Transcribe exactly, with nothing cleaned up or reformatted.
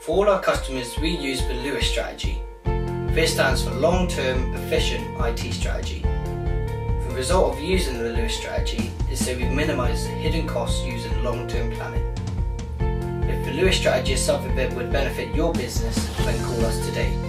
For all our customers, we use the Lewis strategy. This stands for long-term efficient I T strategy. The result of using the Lewis strategy is so we minimise hidden costs using long-term planning. If the Lewis strategy is something that would benefit your business, then call us today.